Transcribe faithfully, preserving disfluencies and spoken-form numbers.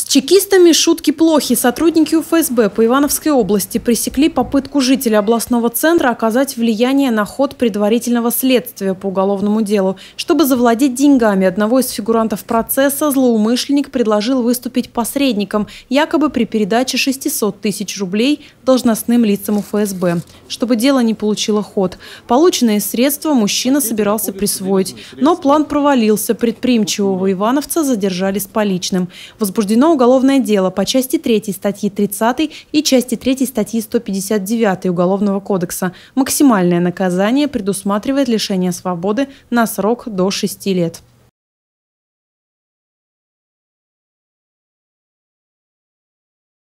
Чекистами шутки плохи. Сотрудники У Эф Эс Бэ по Ивановской области пресекли попытку жителя областного центра оказать влияние на ход предварительного следствия по уголовному делу. Чтобы завладеть деньгами одного из фигурантов процесса, злоумышленник предложил выступить посредником, якобы при передаче шестисот тысяч рублей должностным лицам У Эф Эс Бэ. Чтобы дело не получило ход. Полученные средства мужчина собирался присвоить. Но план провалился. Предприимчивого ивановца задержали с поличным. Возбуждено уголовное дело по части третьей статьи тридцатой и части третьей статьи сто пятьдесят девятой Уголовного кодекса. Максимальное наказание предусматривает лишение свободы на срок до шести лет.